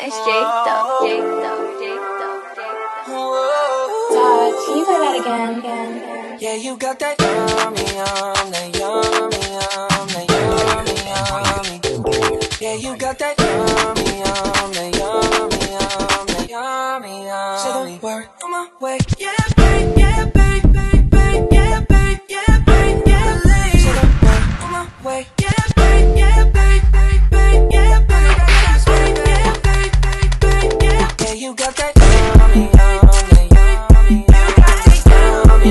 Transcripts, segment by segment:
It's Jake though. Todd, can you play that again? Yeah, you got that yummy, that yummy, that yummy. Yeah, you got that yummy, that yummy, that yummy. Say the word on my way. Yeah, babe, yeah, babe, babe, babe, yeah, babe, yeah, babe, yeah, babe. Say the word on my way. Yeah, babe, yeah, babe, babe, babe, yeah, babe, yeah, babe, babe, yeah. Yeah, you got that yummy, that yummy. You got that yummy,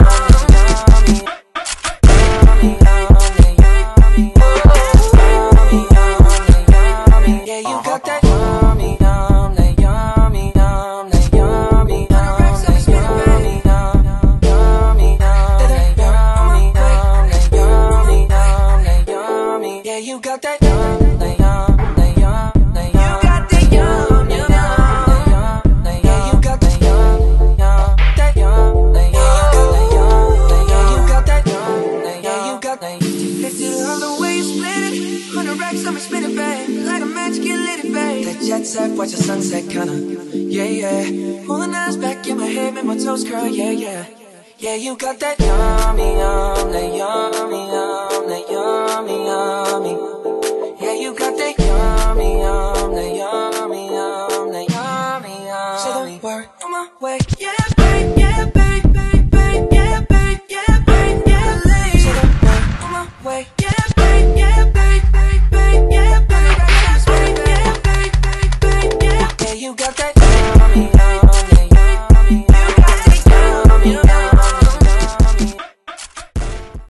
yeah, you got that yummy, that yummy, that yummy, that yummy, yeah, you got that yum, that yum, that yum, that yum. You got that yum, yum, yeah, you got that yum, that yum, that yum, yeah, you got that yum, yeah, you got that. If you love the way you split it, 100 racks, I'ma spin it, babe. Like a match, get lit, babe. That jet set, watch the sunset, kinda, yeah, yeah. Pulling eyes back in my head, make my toes curl, yeah, yeah. Yeah, you got that yummy, that yum.